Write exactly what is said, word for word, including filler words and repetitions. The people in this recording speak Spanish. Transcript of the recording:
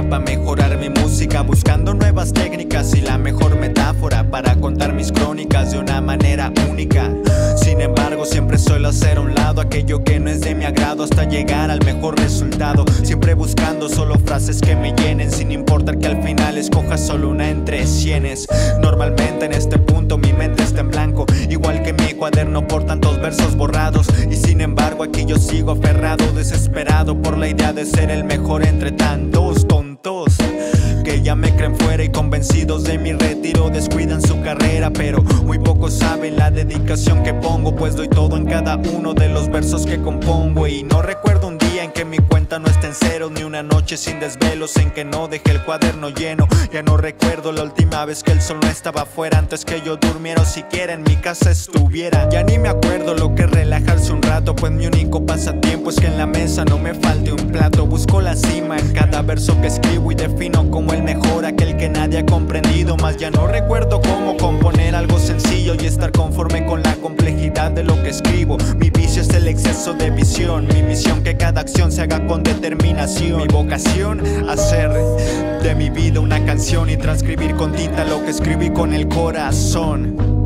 para mejorar mi música, buscando nuevas técnicas y la mejor metáfora para contar mis crónicas de una manera única. Sin embargo, siempre suelo hacer a un lado aquello que no es de mi agrado hasta llegar al mejor resultado. Siempre buscando solo frases que me llenen, sin importar que al final escoja solo una entre cienes. Normalmente en este punto mi mente está en blanco, igual que mi cuaderno por tantos versos borrados. Y sin embargo aquí yo sigo aferrado, desesperado por la idea de ser el mejor entre tantos tontos que ya me creen fuera y convencidos de mi retiro descuidan su carrera. Pero muy pocos saben la dedicación que pongo, pues doy todo en cada uno de los versos que compongo. Y no recuerdo un día en que mi cuenta no esté en cero, ni una noche sin desvelos en que no dejé el cuaderno lleno. Ya no recuerdo la última vez que el sol no estaba afuera, antes que yo durmiera o siquiera en mi casa estuviera. Ya ni me acuerdo lo que es relajarse un rato, pues mi único pasatiempo es que en la mesa no me falte un plato. Busco la cima en cada verso que escribo y defino como el mejor, aquel que nadie ha comprendido. Mas ya no recuerdo cómo componer algo sencillo y estar conforme con la complejidad de lo que escribo. Mi vicio es el exceso de visión, mi misión que cada acción se haga con determinación. Mi vocación, hacer de mi vida una canción y transcribir con tinta lo que escribí con el corazón.